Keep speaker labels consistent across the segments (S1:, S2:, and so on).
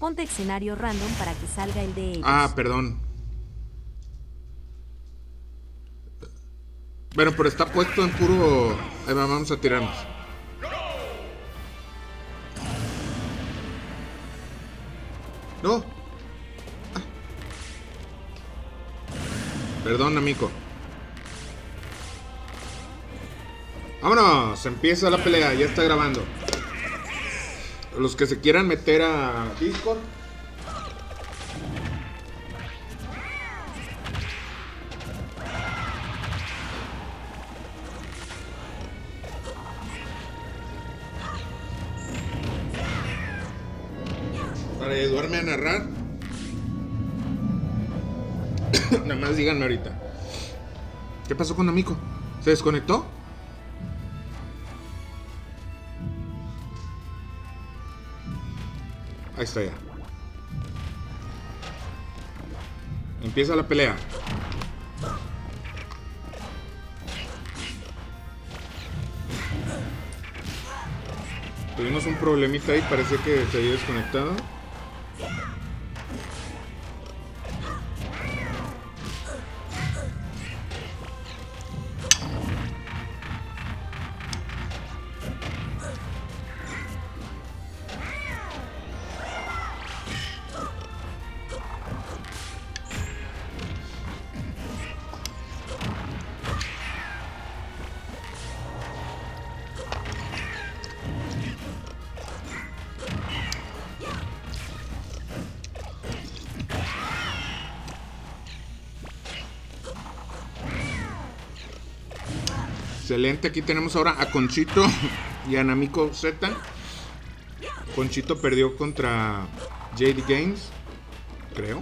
S1: Ponte escenario random para que salga el de ellos.
S2: Ah, perdón. Bueno, pero está puesto en puro... Ahí va, vamos a tirarnos. No. Ah. Perdón, amigo. Vámonos, empieza la pelea, ya está grabando. Los que se quieran meter a Discord. Para ayudarme a narrar. Nada más díganme ahorita. ¿Qué pasó con Amico? ¿Se desconectó? Ahí está ya. Empieza la pelea. Tuvimos un problemita ahí, parecía que se había desconectado. Excelente, aquí tenemos ahora a Conchito y a Namiko Z. Conchito perdió contra JD Games, creo.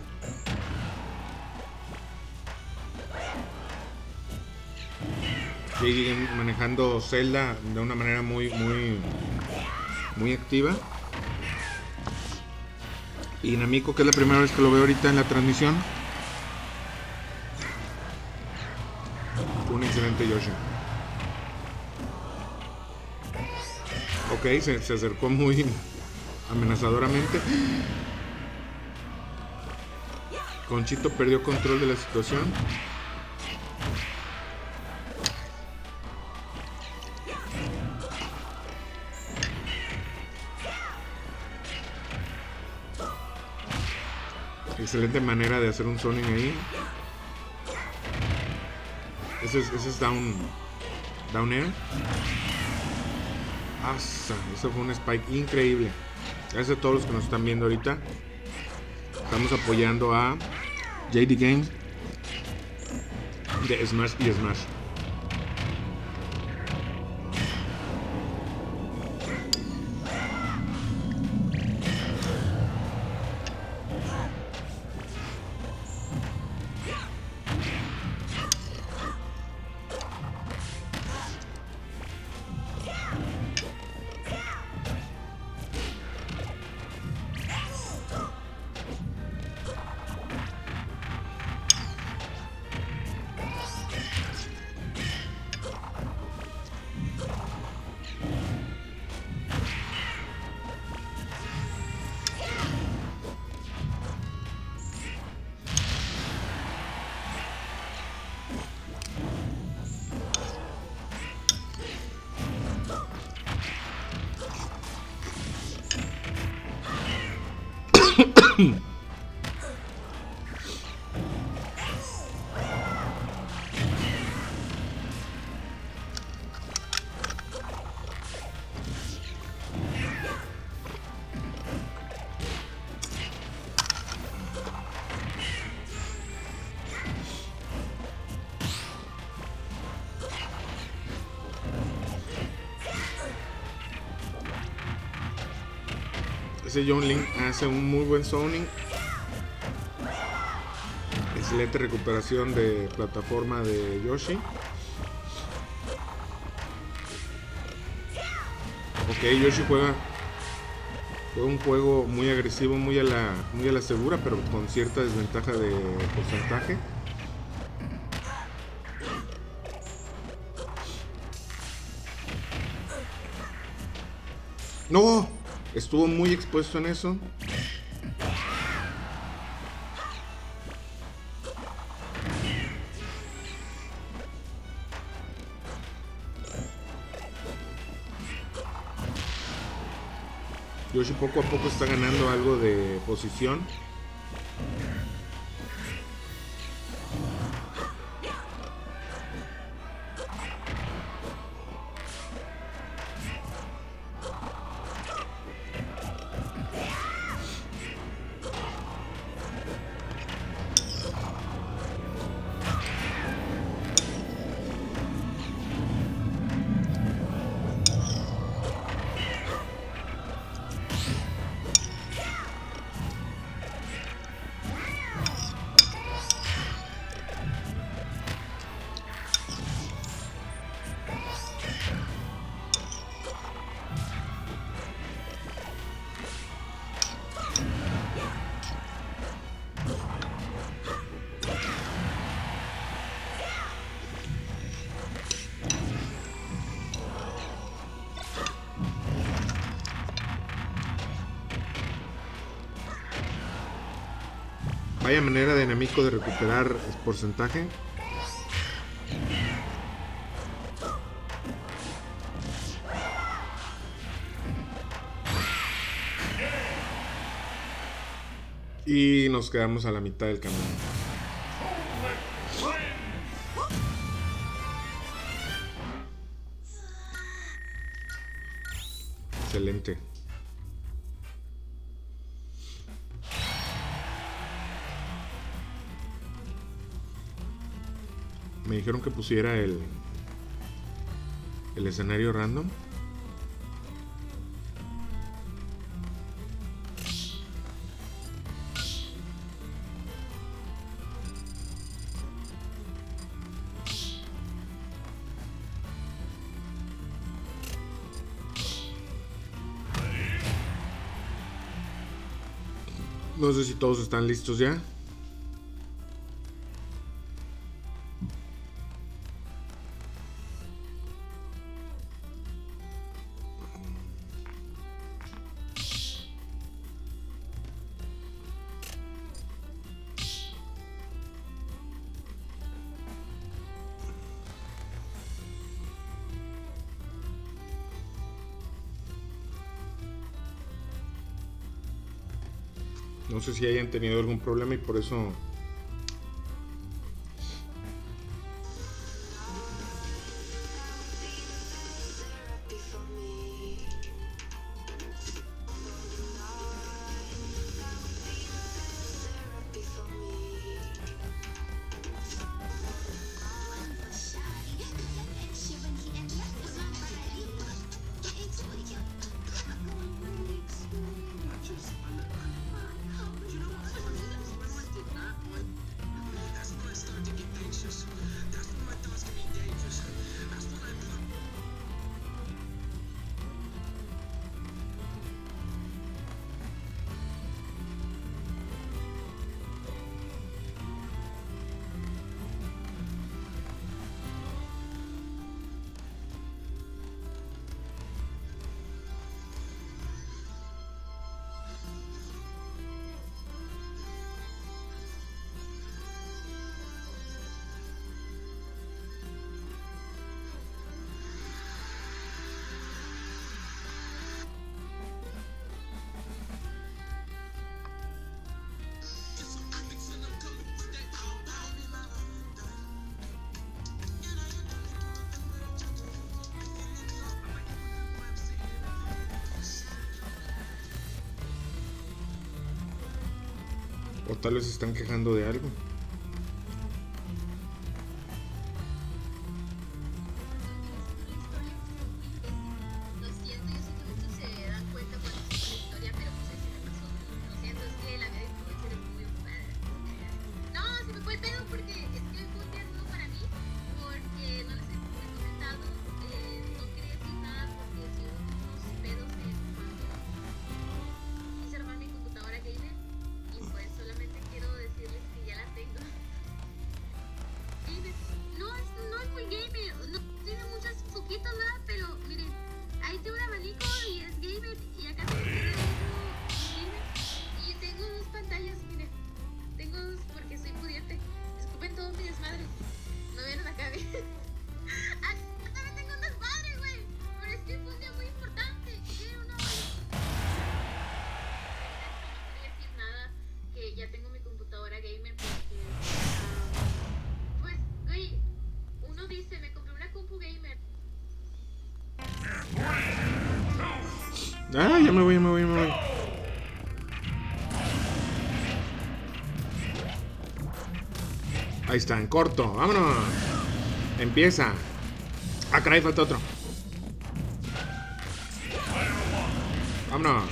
S2: JD Games manejando Zelda de una manera muy activa. Y Namiko, que es la primera vez que lo veo ahorita en la transmisión. Un excelente Yoshi. Ok, se acercó muy amenazadoramente. Conchito perdió control de la situación. Excelente manera de hacer un zoning ahí. Ese es down air. Eso fue un spike increíble. Gracias a todos los que nos están viendo ahorita. Estamos apoyando a JD Games de Smash y Smash. Ese John Link hace un muy buen zoning. Excelente recuperación de plataforma de Yoshi. Ok, Yoshi juega un juego muy agresivo, muy a la segura, pero con cierta desventaja de porcentaje. ¡No! Estuvo muy expuesto en eso. Yoshi poco a poco está ganando algo de posición. Vaya manera de Namiko de recuperar el porcentaje. Y nos quedamos a la mitad del camino. Excelente. Me dijeron que pusiera el escenario random. No sé si todos están listos ya. No sé si hayan tenido algún problema y por eso o tal vez se están quejando de algo.
S3: Solamente quiero decirles que ya la tengo.
S2: Ah, ya me voy. Ahí está, en corto. Vámonos. Empieza. Ah, caray, falta otro. Vámonos.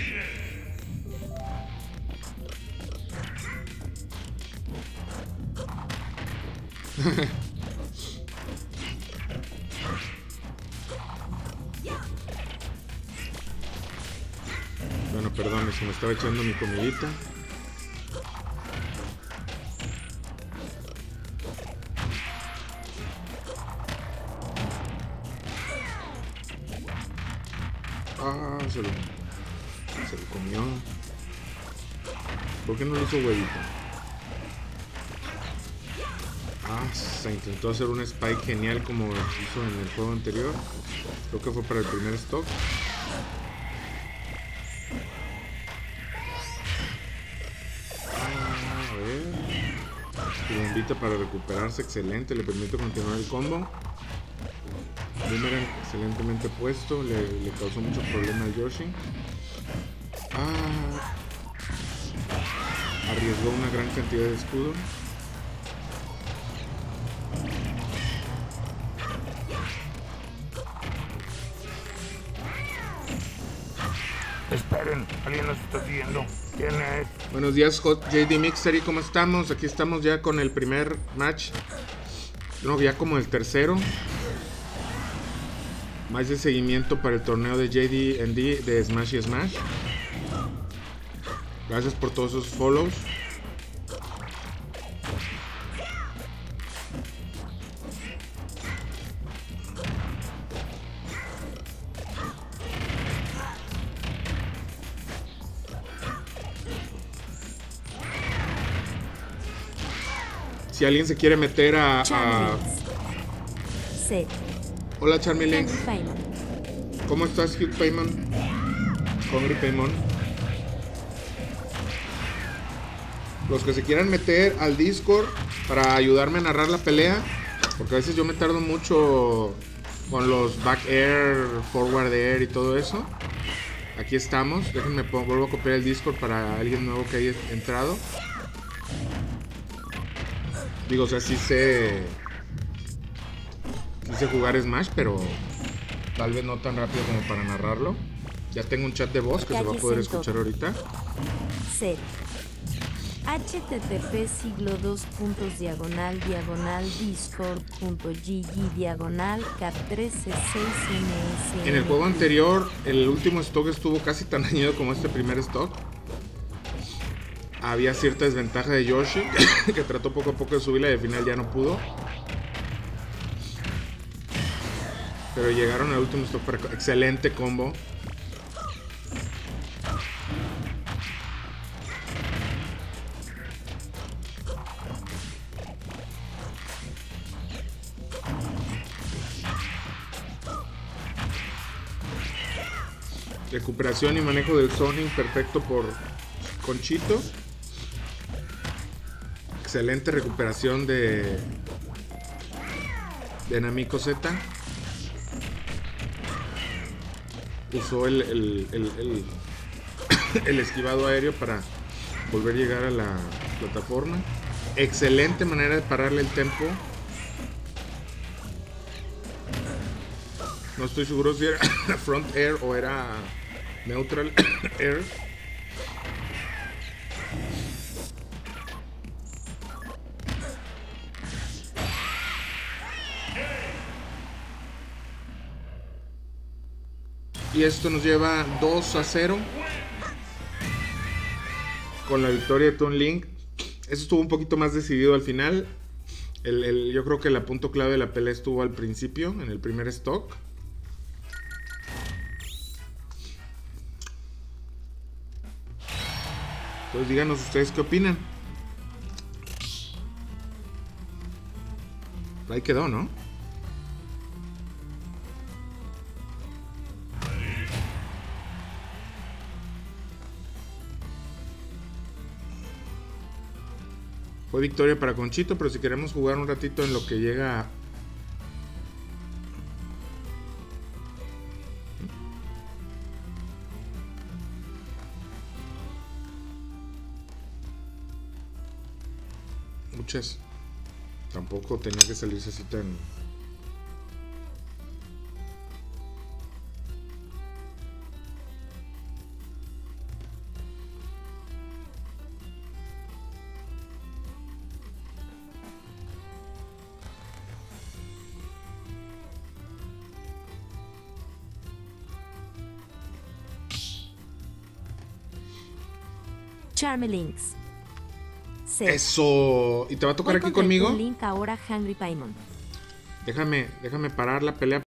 S2: Bueno, perdón, se me estaba echando mi comidita. Ah, se lo comió. ¿Por qué no le hizo huevito? Ah, se intentó hacer un spike genial como hizo en el juego anterior. Creo que fue para el primer stock. A ver. Su bombita para recuperarse, excelente. Le permite continuar el combo. Boomerang excelentemente puesto, le causó mucho problema al Yoshi. Arriesgó una gran cantidad de escudo.
S3: Esperen, alguien nos está siguiendo. ¿Quién es?
S2: Buenos días, JD Mixtery, ¿cómo estamos? Aquí estamos ya con el primer match. No, ya como el tercero. Más de seguimiento para el torneo de JD&D de Smash y Smash. Gracias por todos esos follows. Si alguien se quiere meter a...
S1: Set.
S2: Hola Charmelex.
S1: Hungry Paimon.
S2: ¿Cómo estás, Hugh Paimon? Hungry Paimon. Los que se quieran meter al Discord para ayudarme a narrar la pelea, porque a veces yo me tardo mucho con los back air, forward air y todo eso. Aquí estamos. Déjenme vuelvo a copiar el Discord para alguien nuevo que haya entrado. Digo, o sea, sí sé jugar Smash, pero tal vez no tan rápido como para narrarlo. Ya tengo un chat de voz que se va a poder escuchar ahorita.
S1: Set. http://discord.gg/cat136ms.
S2: En el juego anterior, el último stock estuvo casi tan dañado como este primer stock. Había cierta desventaja de Yoshi, que trató poco a poco de subirla y al final ya no pudo. Pero llegaron al último stock para... Excelente combo. Recuperación y manejo del zoning perfecto por Conchito. Excelente recuperación de Namiko Z. Usó el esquivado aéreo para volver a llegar a la plataforma. Excelente manera de pararle el tempo. No estoy seguro si era front air o era neutral air. Y esto nos lleva 2-0 con la victoria de Toon Link. Eso estuvo un poquito más decidido al final. Yo creo que el punto clave de la pelea estuvo al principio, en el primer stock. Entonces díganos ustedes qué opinan. Ahí quedó, ¿no? Fue victoria para Conchito, pero si queremos jugar un ratito en lo que llega... Muchas. Tampoco tenía que salirse así tan...
S1: Charmelinks. Set.
S2: Eso. ¿Y te va a tocar
S1: Voy
S2: aquí
S1: contra el
S2: conmigo?
S1: Toon Link ahora, Hungry Paimon.
S2: Déjame parar la pelea